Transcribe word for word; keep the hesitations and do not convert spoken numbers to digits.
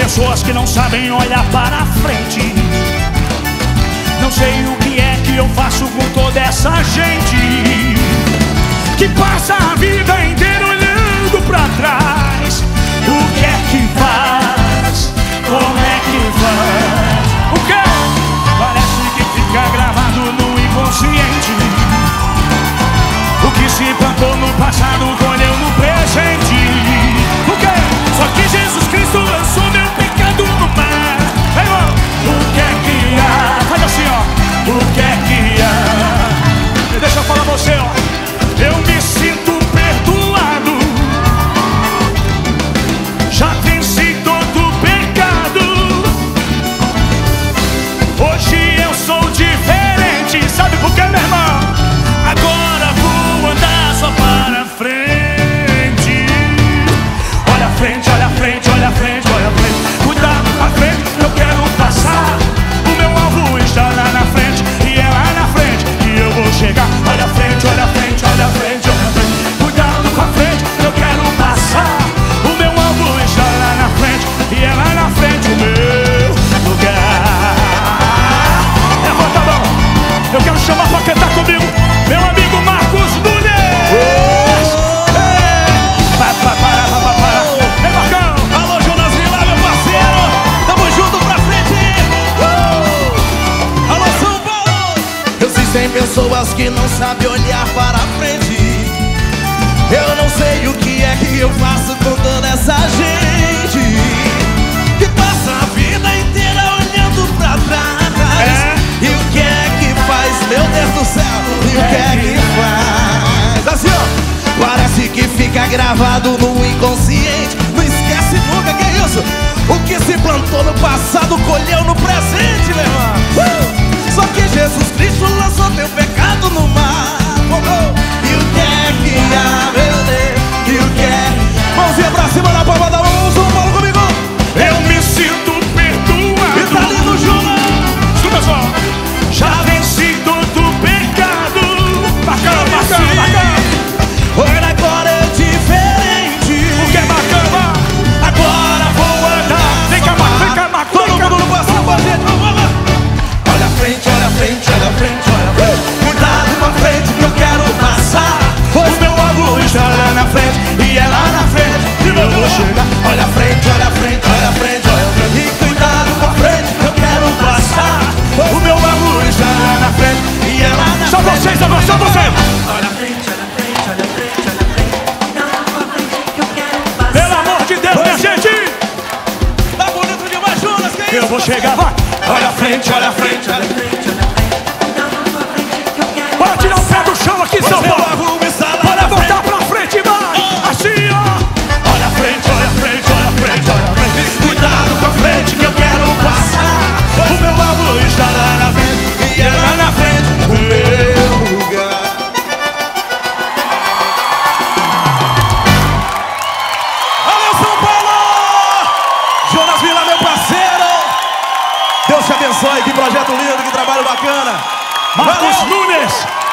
pessoas que não sabem olhar para frente. Não sei o que é que eu faço com toda essa gente que passa a vida inteira olhando pra trás. O que é que faz? Como é que faz? O que? Parece que fica gravado no inconsciente. O que se plantou no passado colheu no presente. O que? Só que Jesus Cristo lançou meu pecado no mar. Ei, irmão, o que é que há? Faz assim, ó. O que é que há? Deixa eu falar pra você, ó. Eu me sinto perdoado. Já venci todo o pecado. Hoje eu sou diferente. Sabe por quê, meu irmão? Agora vou andar só para frente. Olha a frente, olha a frente, olha a frente, olha a frente. Cuidado com a frente, eu quero passar. O meu alvo está lá na frente, e é lá na frente que eu vou chegar. Olha a frente, olha a frente, olha a frente, olha a frente. Cuidado com a frente, eu quero passar. O meu alvo está lá na frente, e é lá na frente o meu lugar. Levanta a mão, eu quero chamar pra cantar comigo meu amigo Marcos Nunes. Para, para, para, para, para. Ei, Marcão. Alô, Jonas Vila, meu parceiro. Tamo junto pra frente. uh! Alô, São Paulo. Existem pessoas que não sabem olhar para frente. Eu não sei o que é que eu faço com toda essa gente que passa a vida inteira olhando pra trás. É. E o que é que faz, meu Deus do céu? E o que é que faz? Assim, ó, parece que fica gravado no inconsciente. Não esquece nunca, que é isso? O que se plantou no passado colheu no presente, meu irmão. uh! Só que Jesus Cristo lançou teu pecado no mar. oh, oh. E o que é que há, meu Deus? E o que é? Mãozinha pra cima na palma da mão, São Paulo comigo. Eu me sinto perdoado. E tá lindo, Jonas. Escuta só. Já venci todo o pecado. Bacana, bacana, bacana. Olha, agora é diferente. O que é bacana? Agora vou andar. Vem cá, Marco, vem cá, Marco. Todo mundo no passando com a gente, vamos lá. Olha a frente, olha a frente, olha a frente, olha a frente. Cuidado com a frente que eu quero passar. O meu alvo está lá na frente, e é lá na frente que eu vou chegar. Olha a frente, olha a frente, olha a frente, olha a frente. E cuidado com a frente que eu quero passar. O meu alvo está lá na frente, E é lá na só frente. vocês, agora, só vocês. Olha a frente, olha a frente, olha a frente, olha a frente. Cuidado com a frente que eu quero passar. Pelo amor de Deus, minha gente. Tá bonito demais, Jonas, que Eu isso? vou chegar, vai. Olha a frente, olha a frente, olha a frente. Bora tirar o pé do chão aqui, São Paulo. Bora botar pra frente, vai. Assim, ó. Olha a frente, olha a frente, olha a frente, olha a frente. Cuidado com a frente que eu quero passar. O meu alvo está lá na frente, E é lá na frente o meu lugar. Valeu, São Paulo! Jonas Vila, meu parceiro. Deus te abençoe, que projeto lindo, que trabalho bacana. Marcos Valeu. Nunes.